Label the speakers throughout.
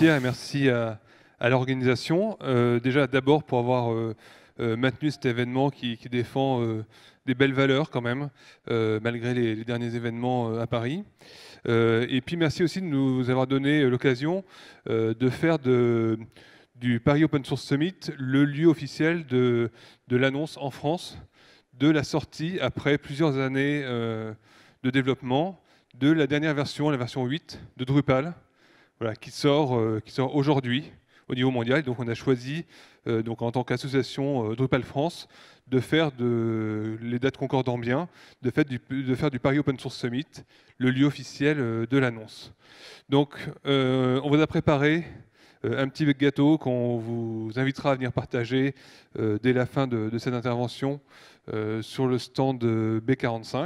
Speaker 1: Pierre et merci à l'organisation. Déjà, d'abord pour avoir maintenu cet événement qui défend des belles valeurs quand même, malgré les derniers événements à Paris. Et puis merci aussi de nous avoir donné l'occasion de faire du Paris Open Source Summit le lieu officiel de l'annonce en France de la sortie, après plusieurs années de développement, de la dernière version, la version 8 de Drupal, voilà, qui sort aujourd'hui au niveau mondial. Donc on a choisi, donc en tant qu'association Drupal France, de faire les dates concordant bien, de faire du Paris Open Source Summit le lieu officiel de l'annonce. Donc on vous a préparé un petit gâteau qu'on vous invitera à venir partager dès la fin de cette intervention sur le stand B45.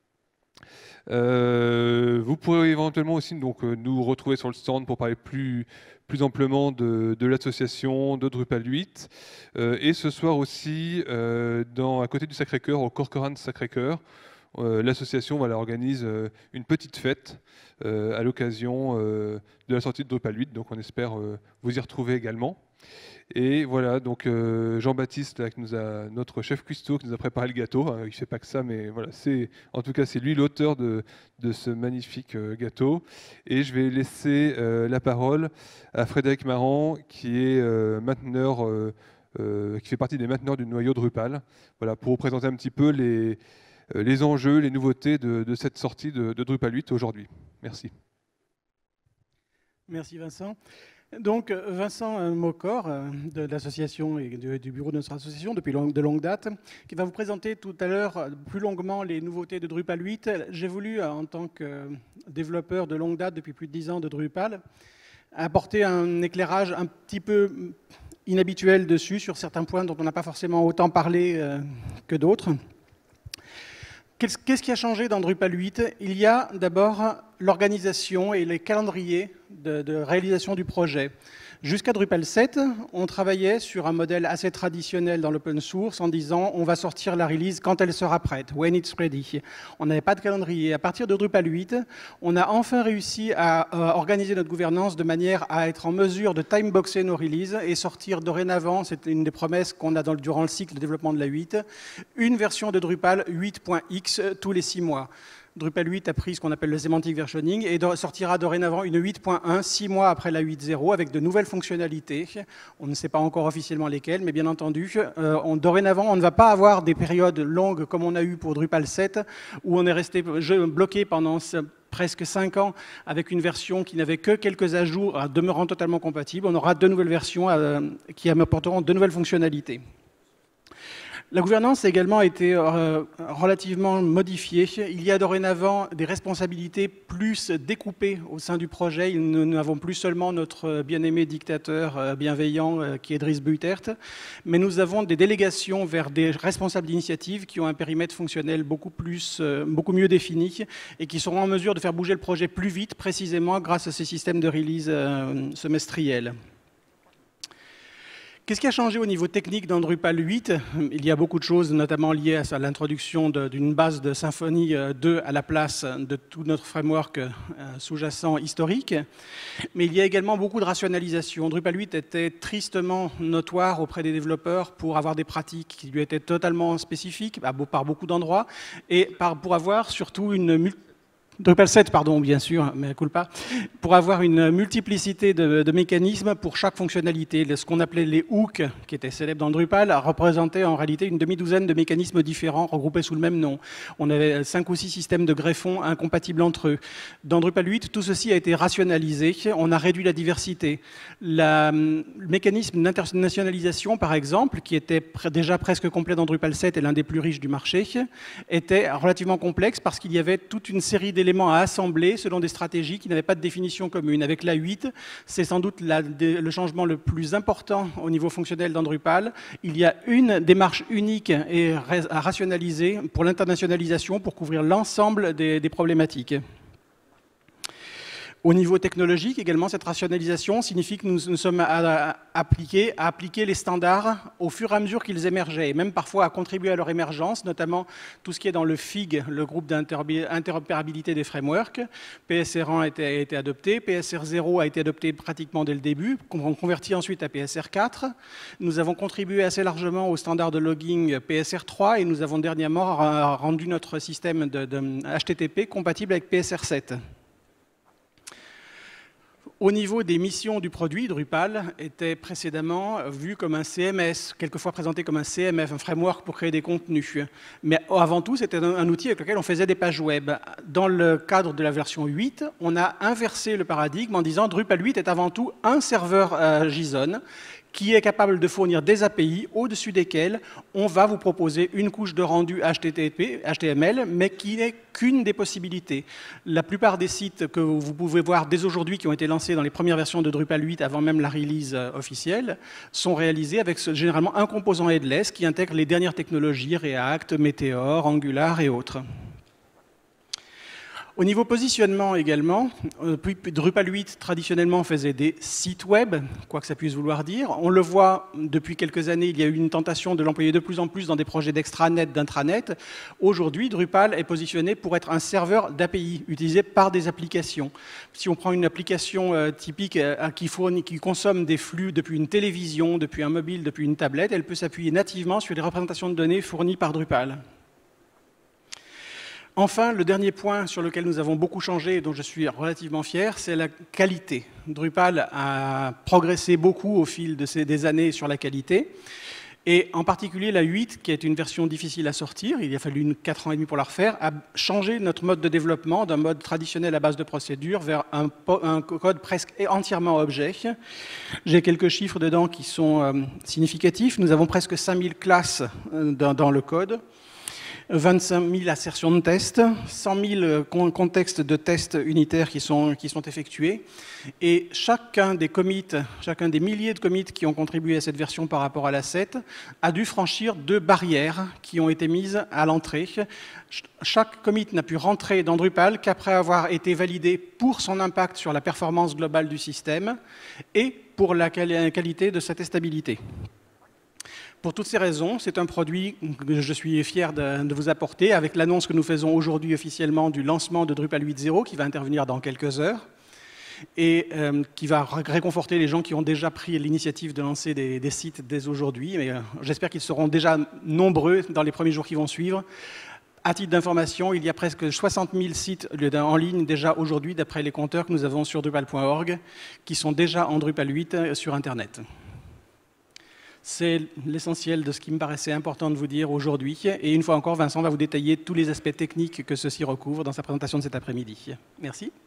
Speaker 1: Vous pourrez éventuellement aussi donc, nous retrouver sur le stand pour parler plus amplement de l'association, de Drupal 8. Et ce soir aussi, à côté du Sacré-Cœur, au Corcoran Sacré-Cœur, l'association organise une petite fête à l'occasion de la sortie de Drupal 8. Donc on espère vous y retrouver également. Et voilà, donc Jean-Baptiste, notre chef cuistot, qui nous a préparé le gâteau. Il ne fait pas que ça, mais voilà, en tout cas, c'est lui l'auteur de ce magnifique gâteau. Et je vais laisser la parole à Frédéric Marant, qui est mainteneur, qui fait partie des mainteneurs du noyau Drupal, voilà, pour vous présenter un petit peu les enjeux, les nouveautés de cette sortie de Drupal 8 aujourd'hui. Merci.
Speaker 2: Merci Vincent. Donc Vincent Maucor de l'association et du bureau de notre association depuis de longue date, qui va vous présenter tout à l'heure plus longuement les nouveautés de Drupal 8. J'ai voulu, en tant que développeur de longue date depuis plus de 10 ans de Drupal, apporter un éclairage un petit peu inhabituel dessus sur certains points dont on n'a pas forcément autant parlé que d'autres. Qu'est-ce qui a changé dans Drupal 8? Il y a d'abord l'organisation et les calendriers de réalisation du projet. Jusqu'à Drupal 7, on travaillait sur un modèle assez traditionnel dans l'open source en disant on va sortir la release quand elle sera prête, when it's ready. On n'avait pas de calendrier. À partir de Drupal 8, on a enfin réussi à organiser notre gouvernance de manière à être en mesure de timeboxer nos releases et sortir dorénavant, c'est une des promesses qu'on a durant le cycle de développement de la 8, une version de Drupal 8.x tous les 6 mois. Drupal 8 a pris ce qu'on appelle le semantic versioning et sortira dorénavant une 8.1 6 mois après la 8.0 avec de nouvelles fonctionnalités. On ne sait pas encore officiellement lesquelles, mais bien entendu, dorénavant, on ne va pas avoir des périodes longues comme on a eu pour Drupal 7 où on est resté bloqué pendant presque 5 ans avec une version qui n'avait que quelques ajouts demeurant totalement compatible. On aura de nouvelles versions qui apporteront de nouvelles fonctionnalités. La gouvernance a également été relativement modifiée. Il y a dorénavant des responsabilités plus découpées au sein du projet. Nous n'avons plus seulement notre bien-aimé dictateur bienveillant qui est Dries Buitert, mais nous avons des délégations vers des responsables d'initiative qui ont un périmètre fonctionnel beaucoup mieux défini et qui seront en mesure de faire bouger le projet plus vite, précisément grâce à ces systèmes de release semestriels. Qu'est-ce qui a changé au niveau technique dans Drupal 8? Il y a beaucoup de choses, notamment liées à l'introduction d'une base de Symfony 2 à la place de tout notre framework sous-jacent historique. Mais il y a également beaucoup de rationalisation. Drupal 8 était tristement notoire auprès des développeurs pour avoir des pratiques qui lui étaient totalement spécifiques, par beaucoup d'endroits, et pour avoir surtout Drupal 7, pardon, bien sûr, mais culpa, pour avoir une multiplicité de mécanismes pour chaque fonctionnalité. Ce qu'on appelait les hooks, qui étaient célèbres dans Drupal, représentaient en réalité une demi-douzaine de mécanismes différents regroupés sous le même nom. On avait 5 ou 6 systèmes de greffons incompatibles entre eux. Dans Drupal 8, tout ceci a été rationalisé. On a réduit la diversité. Le mécanisme d'internationalisation, par exemple, qui était déjà presque complet dans Drupal 7 et l'un des plus riches du marché, était relativement complexe parce qu'il y avait toute une série d'éléments à assembler selon des stratégies qui n'avaient pas de définition commune. Avec la 8, c'est sans doute le changement le plus important au niveau fonctionnel dans Drupal. Il y a une démarche unique et à rationaliser pour l'internationalisation pour couvrir l'ensemble des problématiques. Au niveau technologique, également, cette rationalisation signifie que nous sommes à appliquer les standards au fur et à mesure qu'ils émergeaient, et même parfois à contribuer à leur émergence, notamment tout ce qui est dans le FIG, le groupe d'interopérabilité des frameworks. PSR1 a été adopté, PSR0 a été adopté pratiquement dès le début, converti ensuite à PSR4. Nous avons contribué assez largement au standard de logging PSR3 et nous avons dernièrement rendu notre système de HTTP compatible avec PSR7. Au niveau des missions du produit, Drupal était précédemment vu comme un CMS, quelquefois présenté comme un CMF, un framework pour créer des contenus. Mais avant tout, c'était un outil avec lequel on faisait des pages web. Dans le cadre de la version 8, on a inversé le paradigme en disant Drupal 8 est avant tout un serveur JSON qui est capable de fournir des API au-dessus desquelles on va vous proposer une couche de rendu HTML, mais qui n'est qu'une des possibilités. La plupart des sites que vous pouvez voir dès aujourd'hui, qui ont été lancés dans les premières versions de Drupal 8, avant même la release officielle, sont réalisés avec généralement un composant headless qui intègre les dernières technologies, React, Meteor, Angular et autres. Au niveau positionnement également, Drupal 8 traditionnellement faisait des sites web, quoi que ça puisse vouloir dire. On le voit depuis quelques années, il y a eu une tentation de l'employer de plus en plus dans des projets d'extranet, d'intranet. Aujourd'hui, Drupal est positionné pour être un serveur d'API utilisé par des applications. Si on prend une application typique qui consomme des flux depuis une télévision, depuis un mobile, depuis une tablette, elle peut s'appuyer nativement sur les représentations de données fournies par Drupal. Enfin, le dernier point sur lequel nous avons beaucoup changé et dont je suis relativement fier, c'est la qualité. Drupal a progressé beaucoup au fil des années sur la qualité. Et en particulier, la 8, qui est une version difficile à sortir, il a fallu 4 ans et demi pour la refaire, a changé notre mode de développement d'un mode traditionnel à base de procédures vers un code presque entièrement objet. J'ai quelques chiffres dedans qui sont significatifs. Nous avons presque 5000 classes dans le code. 25 000 assertions de tests, 100 000 contextes de tests unitaires qui sont effectués. Et chacun des milliers de commits qui ont contribué à cette version par rapport à la 7 a dû franchir 2 barrières qui ont été mises à l'entrée. Chaque commit n'a pu rentrer dans Drupal qu'après avoir été validé pour son impact sur la performance globale du système et pour la qualité de sa testabilité. Pour toutes ces raisons, c'est un produit que je suis fier de vous apporter avec l'annonce que nous faisons aujourd'hui officiellement du lancement de Drupal 8.0 qui va intervenir dans quelques heures et qui va réconforter les gens qui ont déjà pris l'initiative de lancer des sites dès aujourd'hui. J'espère qu'ils seront déjà nombreux dans les premiers jours qui vont suivre. À titre d'information, il y a presque 60 000 sites en ligne déjà aujourd'hui, d'après les compteurs que nous avons sur Drupal.org, qui sont déjà en Drupal 8 sur Internet. C'est l'essentiel de ce qui me paraissait important de vous dire aujourd'hui. Et une fois encore, Vincent va vous détailler tous les aspects techniques que ceci recouvre dans sa présentation de cet après-midi. Merci.